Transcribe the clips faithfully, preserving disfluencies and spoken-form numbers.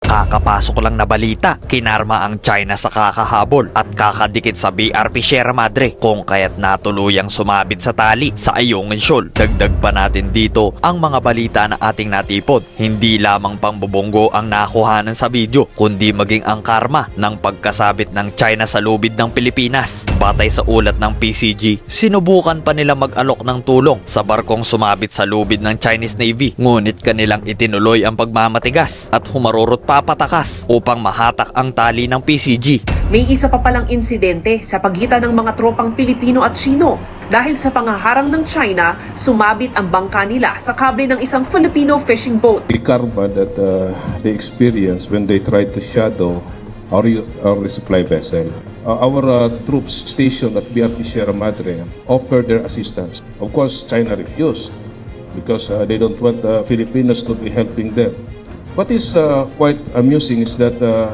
Kakapasok lang na balita, kinarma ang China sa kakahabol at kakadikit sa B R P Sierra Madre kung kaya't natuluyang sumabit sa tali sa Ayungin Shoal. Dagdag pa natin dito ang mga balita na ating natipon. Hindi lamang pambubonggo ang nakuhanan sa video, kundi maging ang karma ng pagkasabit ng China sa lubid ng Pilipinas. Batay sa ulat ng P C G, sinubukan pa nila mag-alok ng tulong sa barkong sumabit sa lubid ng Chinese Navy. Ngunit kanilang itinuloy ang pagmamatigas at humarurot pa papatakas upang mahatak ang tali ng P C G. May isa pa palang insidente sa pagitan ng mga tropang Pilipino at Sino. Dahil sa pangaharang ng China, sumabit ang bangka nila sa kable ng isang Filipino fishing boat. The karma that uh, they experienced when they tried to shadow our, our resupply vessel. Uh, our uh, troops stationed at B R P Sierra Madre offered their assistance. Of course, China refused because uh, they don't want the Filipinos to be helping them. What is uh, quite amusing is that uh,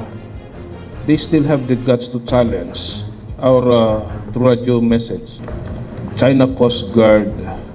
they still have the guts to challenge our uh, radio message. China Coast Guard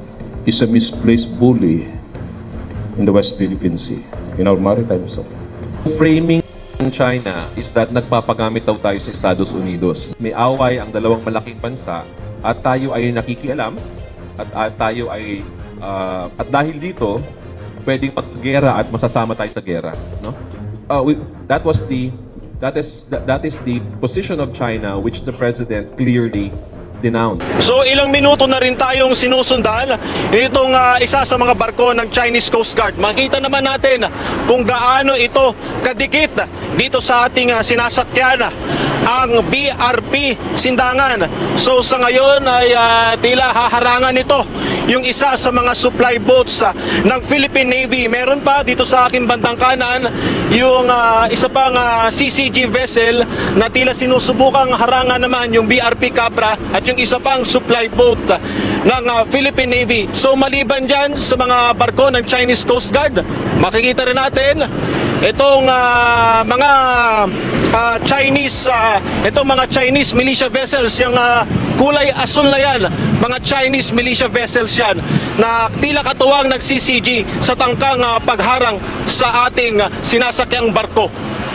is a misplaced bully in the West Philippine Sea, in our maritime zone. Framing in China is that nagpapagamit daw tayo sa Estados Unidos. May away ang dalawang malaking bansa at tayo ay nakikialam at, at tayo ay uh, at dahil dito pwedeng paggera at masasama tayo sa gera, no? Uh, we, that was the that is that, that is the position of China which the president clearly denounced. So ilang minuto na rin tayong sinusundan itong uh, isa sa mga barko ng Chinese Coast Guard. Makita naman natin kung gaano ito kadikit dito sa ating uh, sinasakyan ang B R P Sindangan. So sa ngayon ay uh, tila haharangan ito yung isa sa mga supply boats uh, ng Philippine Navy. Meron pa dito sa akin bandang kanan yung uh, isa pang uh, C C G vessel na tila sinusubukang harangan naman yung B R P Capra at yung isa pang supply boat uh, ng uh, Philippine Navy. So maliban dyan sa mga barko ng Chinese Coast Guard, makikita rin natin itong uh, mga uh, Chinese uh, itong mga Chinese militia vessels, yung uh, kulay asul na yan, mga Chinese militia vessels yan na tila katuwang nag-C C G sa tangkang uh, pagharang sa ating uh, sinasakyang barko.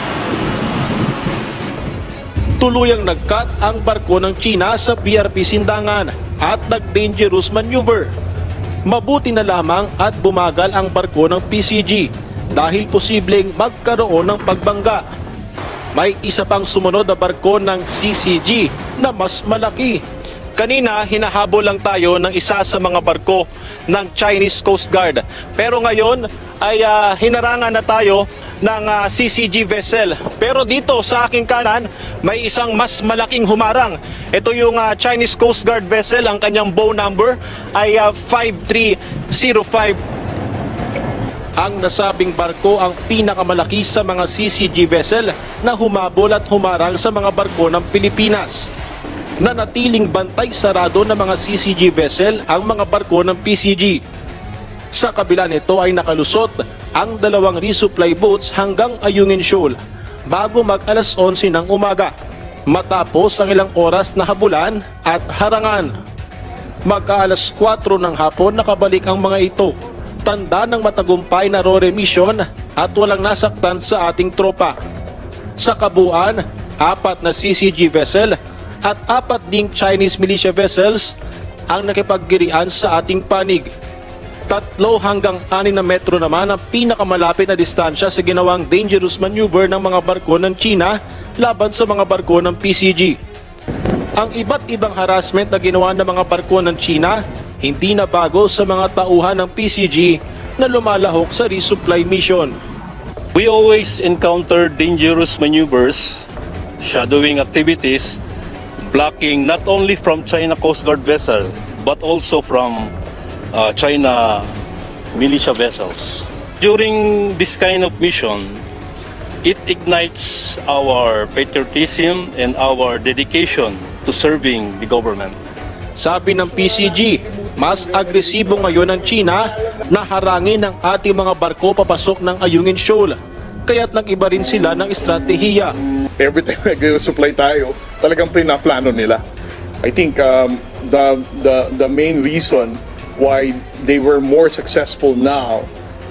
Tuluyang nagkat ang barko ng China sa B R P Sindangan at nag-dangerous maneuver. Mabuti na lamang at bumagal ang barko ng P C G dahil posibleng magkaroon ng pagbangga. May isa pang sumunod na barko ng C C G na mas malaki. Kanina, hinahabol lang tayo ng isa sa mga barko ng Chinese Coast Guard. Pero ngayon ay uh, hinarangan na tayo ng uh, C C G vessel. Pero dito sa aking kanan, may isang mas malaking humarang. Ito yung uh, Chinese Coast Guard vessel. Ang kanyang bow number ay uh, five three zero five. Ang nasabing barko ang pinakamalaki sa mga C C G vessel na humabol at humarang sa mga barko ng Pilipinas. Nanatiling bantay sarado ng mga C C G vessel ang mga barko ng P C G. Sa kabila nito ay nakalusot ang dalawang resupply boats hanggang Ayungin Shoal bago mag alas onse ng umaga, matapos ang ilang oras na habulan at harangan. Magka-alas kwatro ng hapon nakabalik ang mga ito, tanda ng matagumpay na R O R E mission at walang nasaktan sa ating tropa. Sa kabuuan, apat na C C G vessel at apat ding Chinese militia vessels ang nakipaggirian sa ating panig. Tatlo hanggang anim na metro naman ang pinakamalapit na distansya sa ginawang dangerous maneuver ng mga barko ng China laban sa mga barko ng P C G. Ang iba't ibang harassment na ginawa ng mga barko ng China hindi na bago sa mga tauhan ng P C G na lumalahok sa resupply mission. We always encounter dangerous maneuvers, shadowing activities, blocking not only from China Coast Guard vessel but also from uh, China militia vessels. During this kind of mission, it ignites our patriotism and our dedication to serving the government. Sabi ng P C G, mas agresibo ngayon ang China na harangin ang ating mga barko papasok ng Ayungin Shoal. Kaya't nag-iba rin sila ng estratehiya. Every time nag-supply tayo, talagang pinaplano nila. I think um, the, the, the main reason why they were more successful now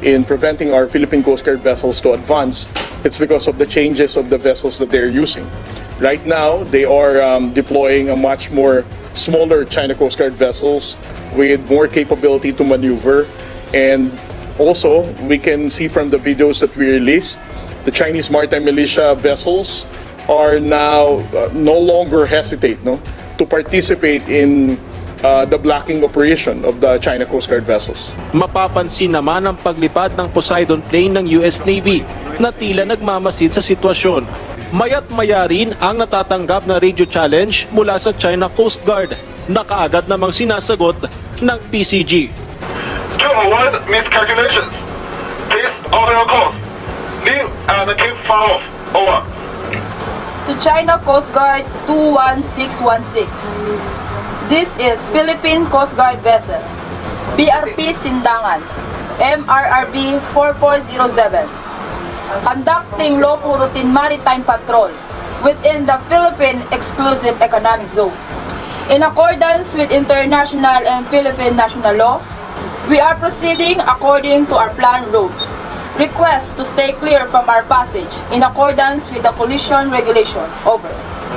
in preventing our Philippine Coast Guard vessels to advance, it's because of the changes of the vessels that they're using. Right now, they are um, deploying a much more smaller China Coast Guard vessels with more capability to maneuver. And also, we can see from the videos that we release, the Chinese maritime militia vessels are now uh, no longer hesitate no, to participate in uh, the blocking operation of the China Coast Guard vessels. Mapapansin naman ang paglipad ng Poseidon plane ng U S Navy na tila nagmamasid sa sitwasyon. Maya't maya rin ang natatanggap na radio challenge mula sa China Coast Guard na kaagad namang sinasagot ng P C G. To avoid miscalculations, please order your course. Leave and keep follow. Over. To China Coast Guard two one six one six. This is Philippine Coast Guard vessel, B R P Sindangan, M R R B four four zero seven, conducting lawful routine maritime patrol within the Philippine Exclusive Economic Zone. In accordance with international and Philippine national law, we are proceeding according to our planned route. Request to stay clear from our passage in accordance with the collision regulation. Over.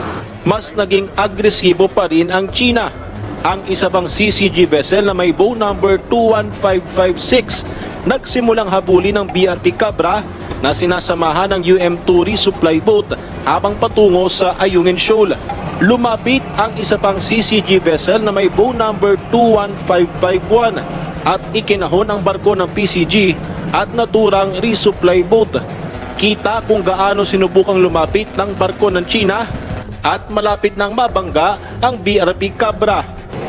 Mas naging agresibo pa rin ang China. Ang isa pang C C G vessel na may bow number two one five five six nagsimulang habulin ng B R P Cabra na sinasamahan ng U M two resupply boat habang patungo sa Ayungin Shoal. Lumapit ang isa pang C C G vessel na may bow number two one five five one at ikinahon ang barko ng P C G at naturang resupply boat. Kita kung gaano sinubukang lumapit ng barko ng China at malapit nang mabangga ang B R P Cabra.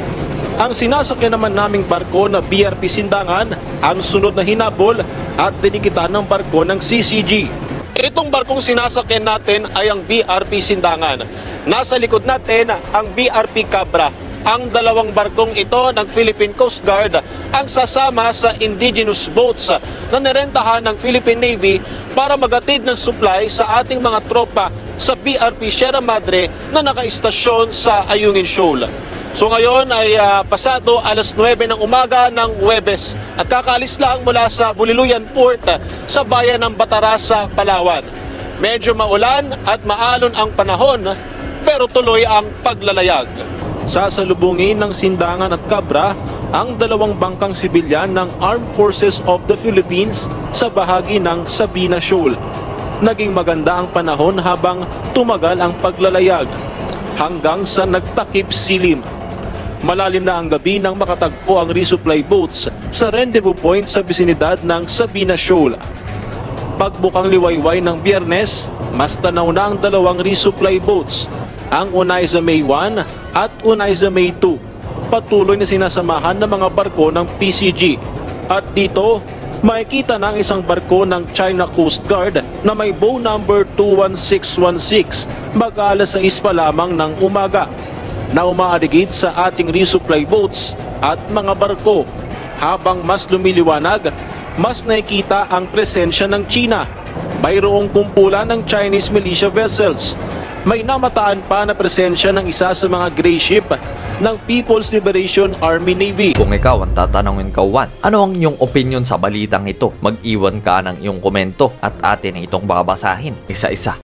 Ang sinasakyan naman naming barko na B R P Sindangan ang sunod na hinabol at dinikitan ng barko ng C C G. Itong barkong sinasakyan natin ay ang B R P Sindangan. Nasa likod natin ang B R P Cabra. Ang dalawang barkong ito ng Philippine Coast Guard ang sasama sa indigenous boats na nirentahan ng Philippine Navy para magatid ng supply sa ating mga tropa sa B R P Sierra Madre na nakaistasyon sa Ayungin Shoal. So ngayon ay uh, pasado alas nuwebe ng umaga ng Huwebes at kakaalis lang mula sa Buliluyan Port uh, sa bayan ng Batarasa, Palawan. Medyo maulan at maalon ang panahon pero tuloy ang paglalayag. Sasalubungin ng Sindangan at Cabra ang dalawang bangkang sibilyan ng Armed Forces of the Philippines sa bahagi ng Sabina Shoal. Naging maganda ang panahon habang tumagal ang paglalayag hanggang sa nagtakip silim. Malalim na ang gabi nang makatagpo ang resupply boats sa rendezvous point sa bisinidad ng Sabina Shoal. Pagbukang liwayway ng Biyernes, mas tanaw na ang dalawang resupply boats, ang Unaiza May one at Unaiza May two, patuloy na sinasamahan ng mga barko ng P C G. At dito, makikita na ang isang barko ng China Coast Guard na may bow number two one six one six mag-alas sais pa lamang ng umaga na umaaligid sa ating resupply boats at mga barko. Habang mas lumiliwanag, mas nakikita ang presensya ng China. Mayroong kumpulan ng Chinese militia vessels. May namataan pa na presensya ng isa sa mga gray ship ng People's Liberation Army Navy. Kung ikaw ang tatanungin ka, Juan, ano ang iyong opinion sa balitang ito? Mag-iwan ka ng iyong komento at atin itong babasahin isa-isa.